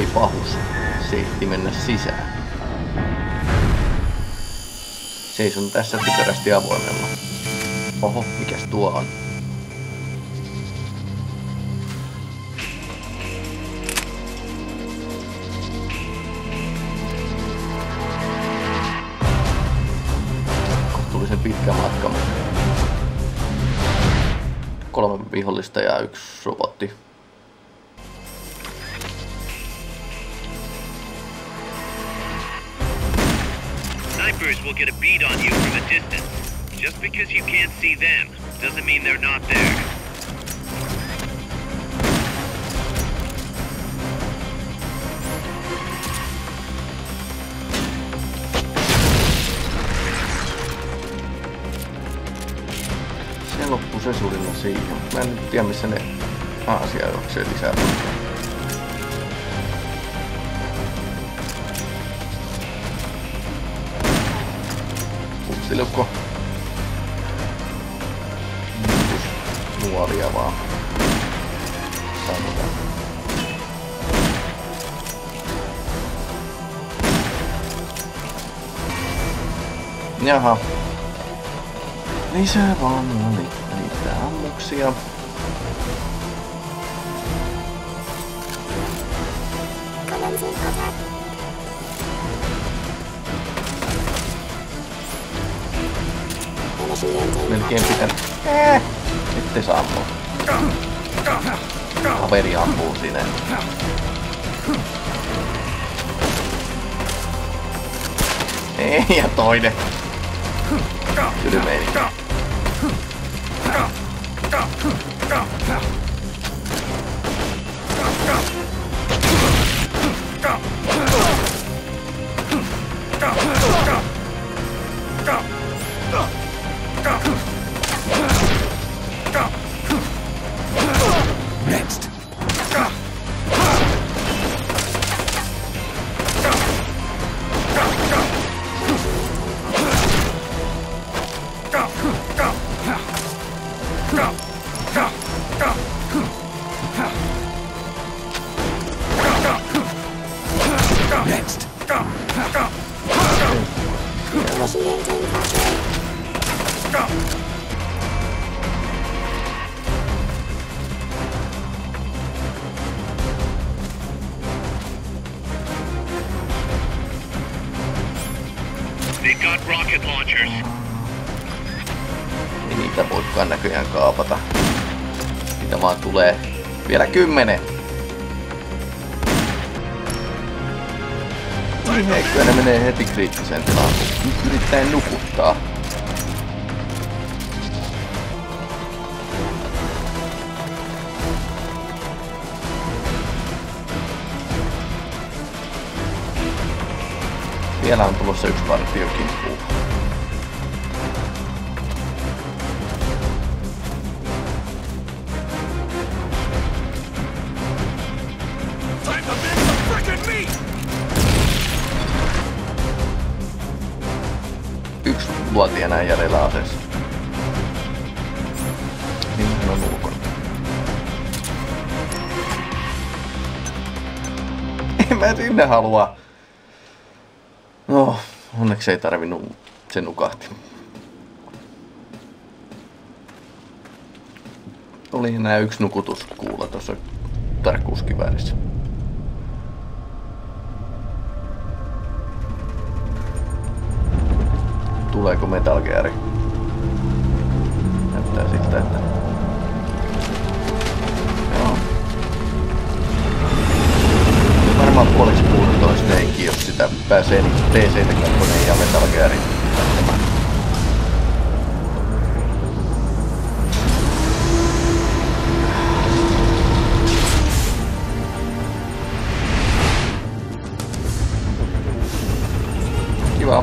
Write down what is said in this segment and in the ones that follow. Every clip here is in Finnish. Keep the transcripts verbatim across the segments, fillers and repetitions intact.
pahus seitti mennä sisään. Seison tässä typerästi avoimella. Oho, mikäs tuo on? Kohtuullisen pitkä matka. Kolme vihollista ja yksi robotti. Snipers will get a bead on you from a distance. Just because you can't see them doesn't mean they're not there. Se loppui se suurilla siihen. Mä en nyt tiedä missä ne aasia juoksee lisää. Putsilukko. Nuoria vaan. Sanotaan. Jaha. Lisää vaan oli. Lisää ammuksia. Melkein pitää. Eh, ette saa ammua. Kaveri ampuu sinne. Ei, ja toinen. Kylmeini. Next. Next. They've got rocket launchers. Ei niitä voikaan näköjään kaapata. Niitä vaan tulee vielä kymmenen. Niin heikkoja ne menee heti kriittiseen tilaan, kun nyt yrittää nukuttaa. Vielä on tulossa yksi partio kimppuun. Yksi luoti enää jäljellä aseessa. Niin hän on ulkona. En mä sinne halua. No, onneksi ei tarvinnut, se nukahti. Oli enää yksi nukutuskuula tuossa tarkkuuskiväärissä. Tuleeko Metal Gear? Näyttää siltä, että... Joo. Varmaan puoliksi puhunut toi Snake, jos sitä pääsee niin P C:tä kakkonen ja Metal Gearin lähtemään. Kiva.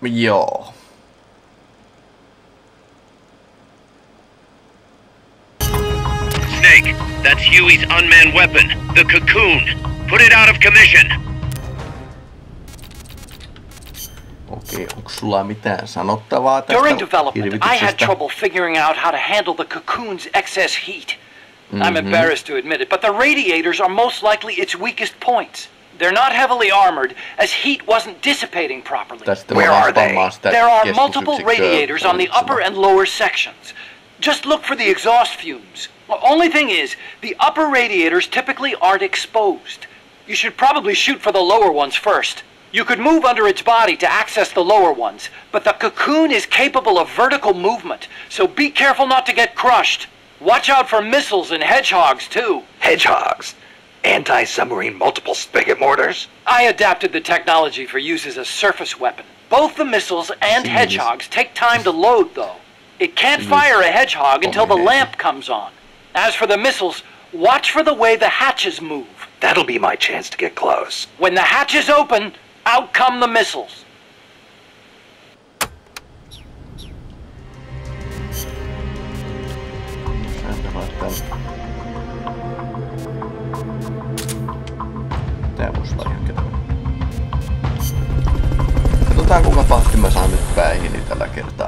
Joo. Snake, that's Huey's unmanned weapon, the Cocoon. Put it out of commission. Okei, onko sulla mitään sanottavaa tästä During development, I had hirvityksestä? trouble figuring out how to handle the Cocoon's excess heat. I'm Mm-hmm. embarrassed to admit it, but the radiators are most likely its weakest points. They're not heavily armored, as heat wasn't dissipating properly. Tästä Where voidaan are they? pammaa sitä There are keskusyksikköä multiple radiators on the upper and lower sections. Just look for the exhaust fumes. The only thing is, the upper radiators typically aren't exposed. You should probably shoot for the lower ones first. You could move under its body to access the lower ones, but the Cocoon is capable of vertical movement, so be careful not to get crushed. Watch out for missiles and hedgehogs, too. Hedgehogs? Anti-submarine multiple spigot mortars? I adapted the technology for use as a surface weapon. Both the missiles and Jeez. hedgehogs take time to load, though. It can't fire a hedgehog until the lamp comes on. As for the missiles, watch for the way the hatches move. That'll be my chance to get close. When the hatches open, out come the missiles. Tää voisi olla ihan ketään. Katsotaan kuinka pahti mä saan nyt päihini tällä kertaa.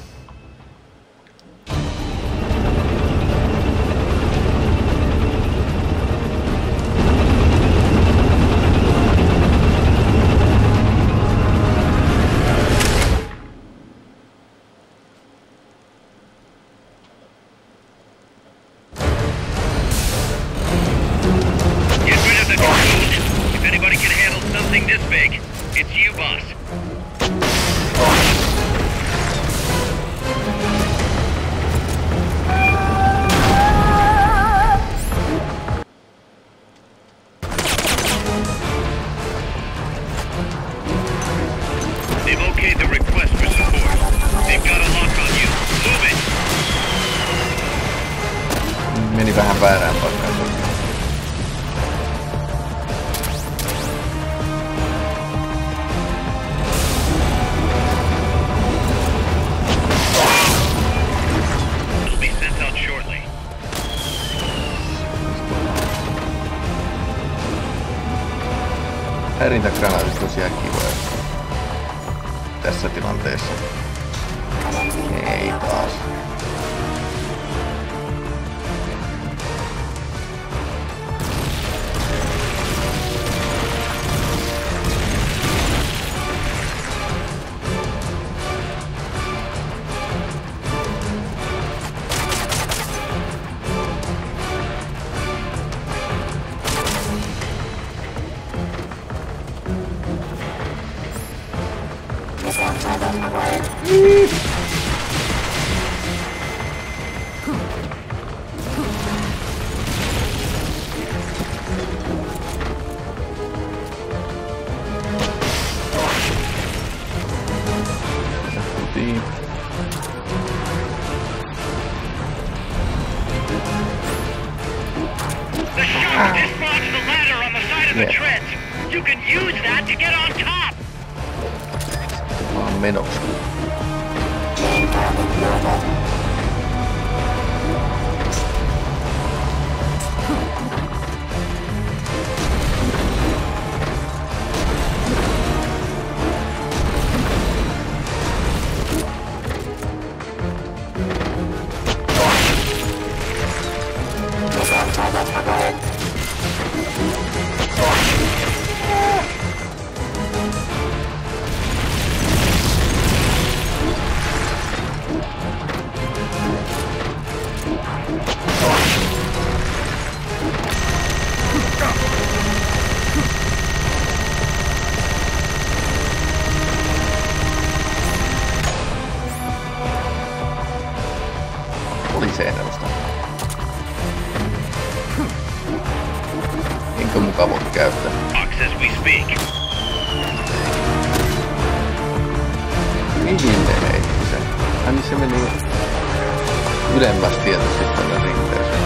Meni vähän väärään paikkaan. It'll be sent out shortly. Häirintägranaatit tosiaan kivoja tässä tilanteessa. Ei taas. The treads. You can use that to get on top. Mä oon menossa. Seinästä. Enkö muka voi käyttää? As we speak. Mihin ne heitti sen? Ai niin se meni ylemmäs tietysti tänne rinteeseen.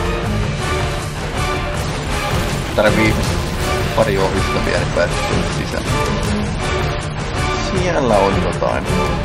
Tarvii pari ohjusta vielä, niin pääsee sinne sisälle. Siellä on jotain.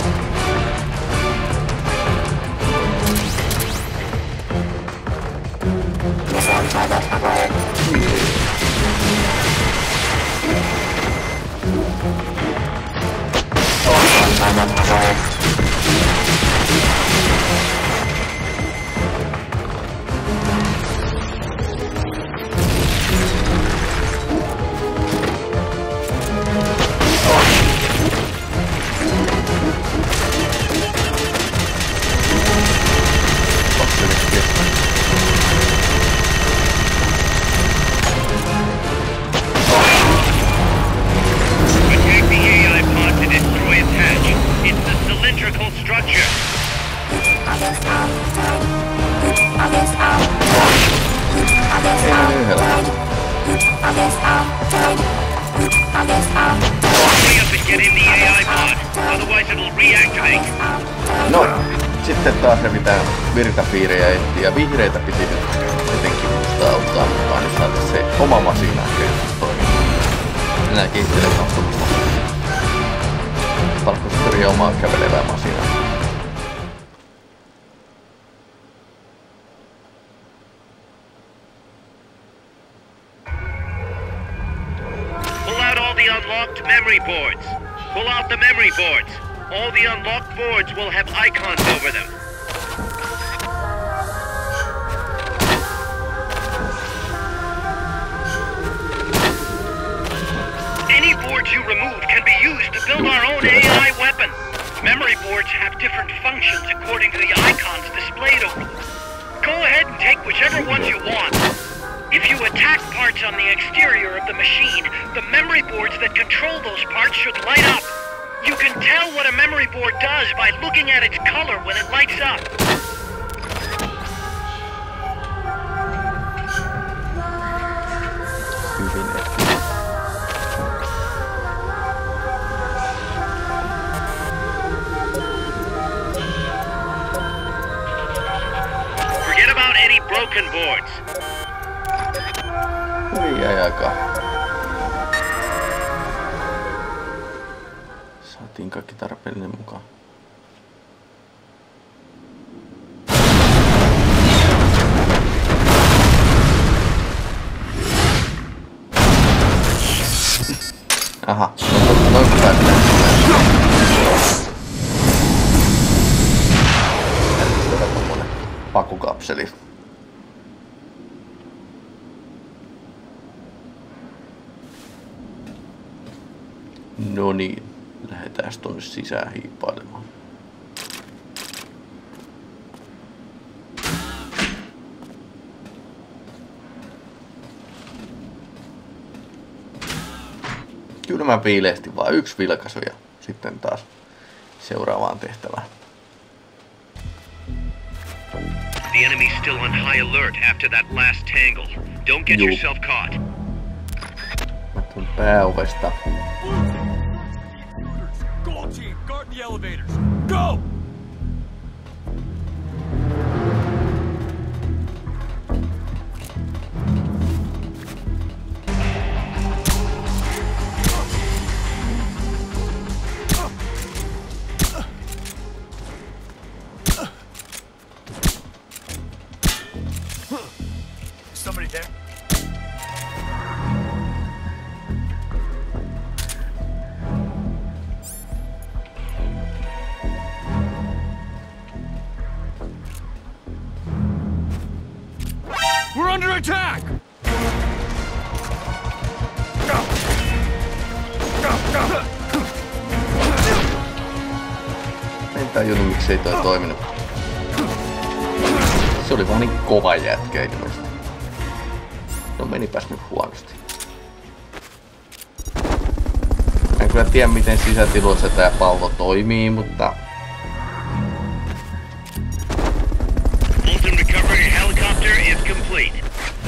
No, sitten taas revitään virtapiirejä etsiä ja vihreitä piti nyt jotenkin musta auttaa mukaan, niin saada se oma masina toimimaan. Enää kehittelen katsomista. Parkkosteria omaa kävelevää masinaa. Pull out all the unlocked memory boards. Pull out the memory boards. All the unlocked boards will have icons over them. Any boards you remove can be used to build our own A I weapon. Memory boards have different functions according to the icons displayed over them. Go ahead and take whichever ones you want. If you attack parts on the exterior of the machine, the memory boards that control those parts should light up. You can tell what a memory board does by looking at its color when it lights up. Forget about any broken boards. Ei aika. Saatiin kaikki tarpeellinen mukaan. Aha, noin kun päästään. Älä tommonen pakukapseli. No niin, lähdetään tonne sisään hiipailemaan. Kyllä mä viilehtin vaan yksi vilkaisu ja sitten taas seuraavaan tehtävään. The enemy's still on high alert after that last tangle. Don't get Juu. yourself caught. Mä tuun pääovesta. Gold team, guard the elevators. Go! Somebody there? We're under attack! Go! Go, go! En tajunnut miksei toi toiminut. Se oli vaan niin kova jätkä ilmeisesti. No menipäs nyt huonosti. En kyllä tiedä miten sisätiloissa tää pallo toimii, mutta... Fulton recovery helicopter is complete.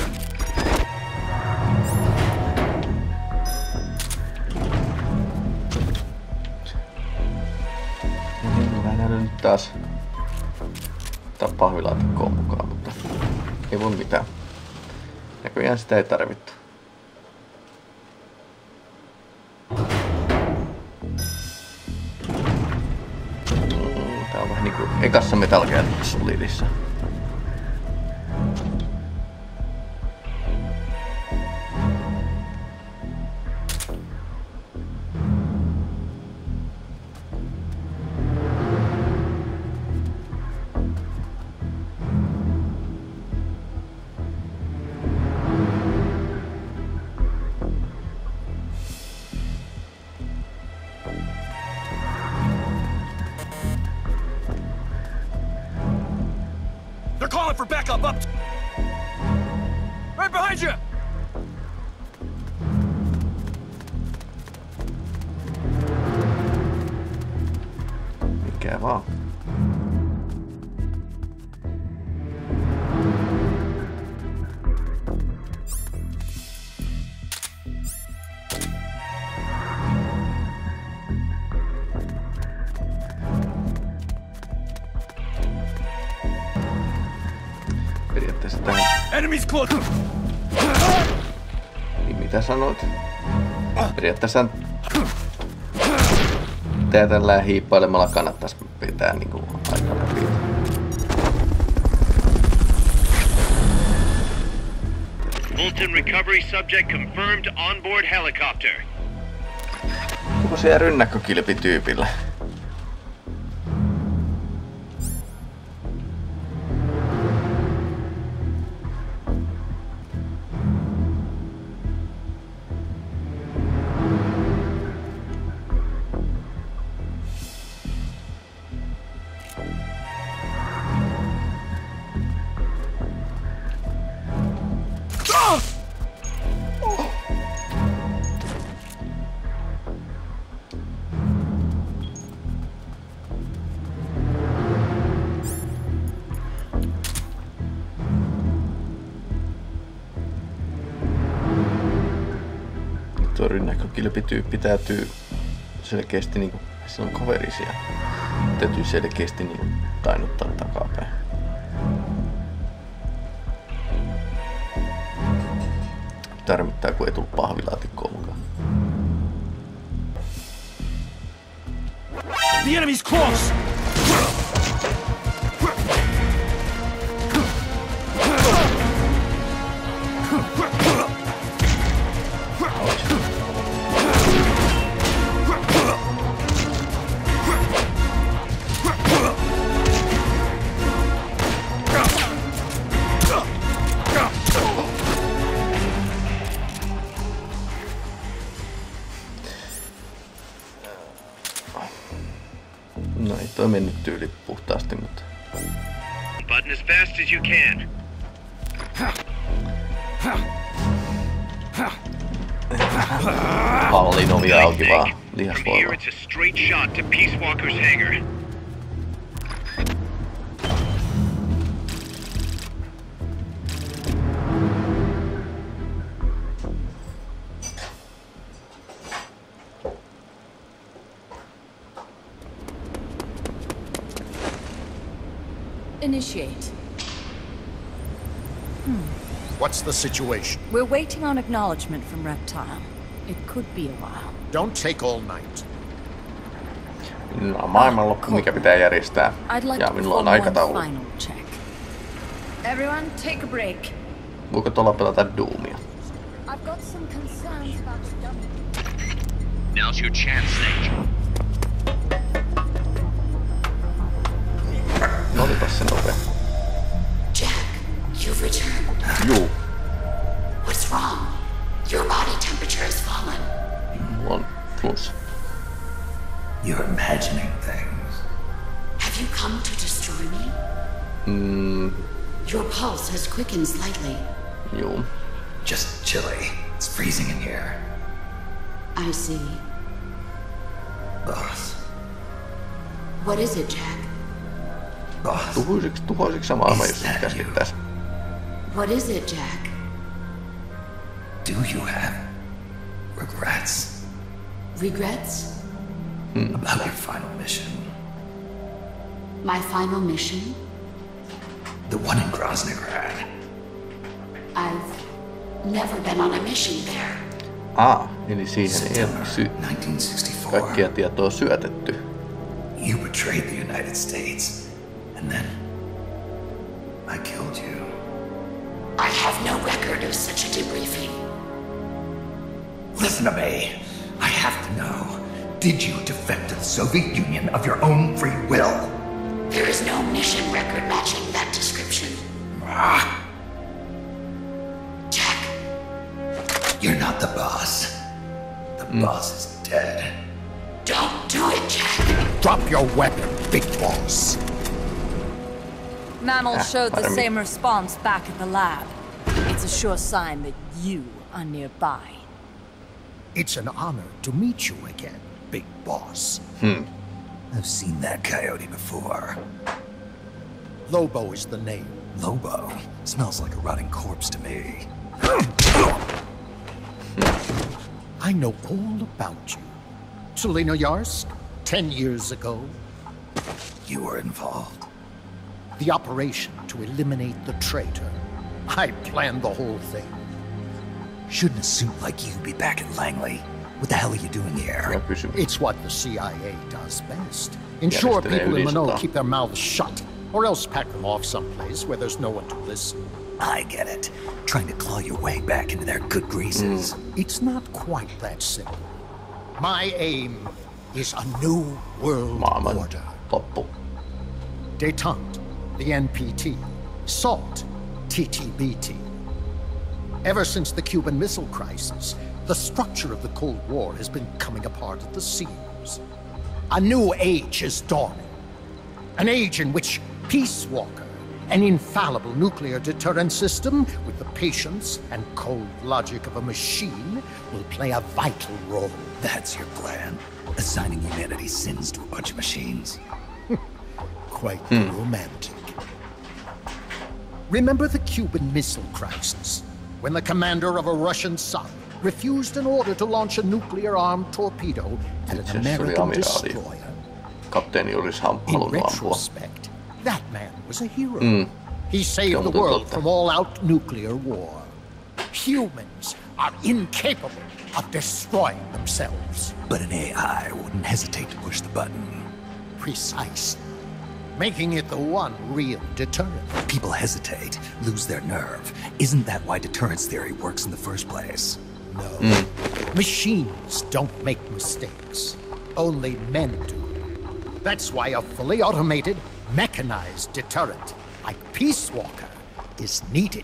Mä en nähnyt nyt taas ottaa pahvilaatikkoon mukaan, mutta ei voi mitään. Näköjään sitä ei tarvittu. We're Solidissa. They're calling for backup up. Right behind you. Mikä vaan. Periaatteessa tähän. Enemies close. Niin mitä sanoit? Periaatteessa tää tällä hiippailemalla kannattais pitää niinku aika läpi. Fulton recovery subject confirmed onboard helicopter. Onko se rynnäkkökilpityypillä? Tuo rynnäkkökilpityyppi täytyy selkeästi niinku, se on coverisia. Täytyy selkeästi niinku tainuttaa takapäin. Tarmittaa kun ei tullut pahvilaatikkoa mukaan. The enemy's close. No ei toi mennyt tyyli puhtaasti, mutta... Button as fast as you can. Hallin ovi auki vaan From here lihasvoimaa. it's a straight shot to Peace Walker's hangar. Initiate. What's the situation? We're waiting on acknowledgement from Reptile. It could be a while. Don't take all night. Minulla on maailmanloppu, mikä pitää järjestää. I'd like Ja to minulla on perform one aikataulu. final check. Everyone, take a break. Voiko tuolla pelata Doomia? I've got some concerns about the dummy. Now's your chance, Snake. No olipas se nopea. Jack, you've returned. Juu, What's wrong? Your body temperature has fallen. mulla on flunssa. You're imagining things. Have you come to destroy me? Mm, Your pulse has quickened slightly. juu. Just chilly. It's freezing in here. I see. Boss. What is it, Jack? Boss. Tuhoisiksi, tuhoisiksi se maailma, jos nyt käsittäis. What is it, Jack? Do you have regrets Regrets? about your final mission? My final mission? The one in Groznygrad. I've never been on a mission there. Ah, eli siihen ei September ole sy- nineteen sixty-four. kaikkia tietoa syötetty. You betrayed the United States. And then told you. I have no record of such a debriefing. Listen to me. I have to know. Did you defect to the Soviet Union of your own free will? There is no mission record matching that description. Ah. Jack. You're not the boss. The mm. boss is dead. Don't do it, Jack. Drop your weapon, big boss. Mammal Ah, showed the pardon me. same response back at the lab. It's a sure sign that you are nearby. It's an honor to meet you again, big boss. Hmm. I've seen that coyote before. Lobo is the name. Lobo? Smells like a rotting corpse to me. I know all about you. Selenoyarsk, ten years ago. You were involved. The operation to eliminate the traitor. I planned the whole thing. Shouldn't a suit like you be back in Langley? What the hell are you doing here? It's what the C I A does best. Ensure people in Mano keep their mouths shut, or else pack them off someplace where there's no one to listen. I get it. Trying to claw your way back into their good graces. Mm. It's not quite that simple. My aim is a new world Maailman order. loppu. Détente, the N P T. SALT, T T B T. Ever since the Cuban Missile Crisis, the structure of the Cold War has been coming apart at the seams. A new age is dawning. An age in which Peace Walker, an infallible nuclear deterrent system with the patience and cold logic of a machine, will play a vital role. That's your plan? Assigning humanity's sins to a bunch of machines? Quite hmm. romantic. Remember the Cuban Missile Crisis, when the commander of a Russian sub refused an order to launch a nuclear-armed torpedo at an American destroyer? Kapteeni olisi halunnut In ampua. retrospect, that man was a hero. Mm. He saved the world from all-out nuclear war. Humans are incapable of destroying themselves. But an A I wouldn't hesitate to push the button. Precisely. Making it the one real deterrent. People hesitate, lose their nerve. Isn't that why deterrence theory works in the first place? No. Mm. Machines don't make mistakes. Only men do. That's why a fully automated, mechanized deterrent like Peace Walker is needed.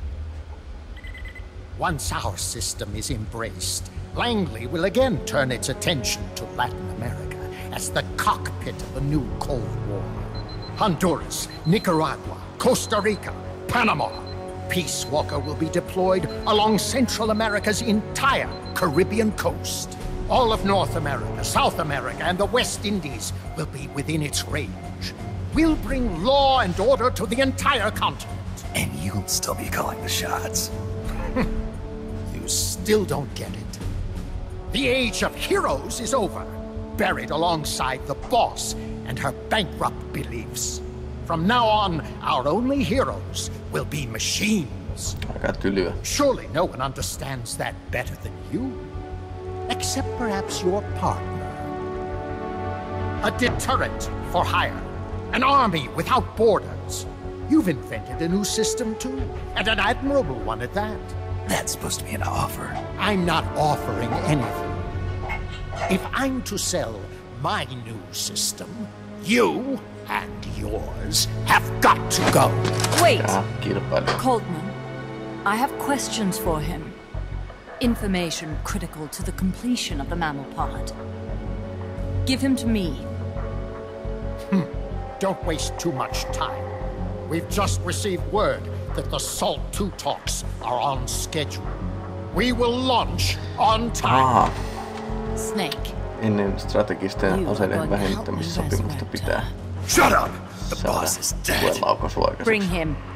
Once our system is embraced, Langley will again turn its attention to Latin America as the cockpit of a new Cold War. Honduras, Nicaragua, Costa Rica, Panama. Peace Walker will be deployed along Central America's entire Caribbean coast. All of North America, South America, and the West Indies will be within its range. We'll bring law and order to the entire continent. And you'll still be calling the shots. You still don't get it. The age of heroes is over, buried alongside the boss and her bankrupt beliefs. From now on, our only heroes will be machines. Aika tylyä. Surely no one understands that better than you. Except perhaps your partner. A deterrent for hire. An army without borders. You've invented a new system too, and an admirable one at that. That's supposed to be an offer. I'm not offering anything. If I'm to sell my new system, you and yours have got to go. Wait! Ja, kilpailu. Coltman, I have questions for him. Information critical to the completion of the mammal pod. Give him to me. Hmm. Don't waste too much time. We've just received word that the SALT two talks are on schedule. We will launch on time. Aha. Snake. Ennen strategisten aseiden vähentämissopimusta pitää Shut up! The boss is dead. Bring him.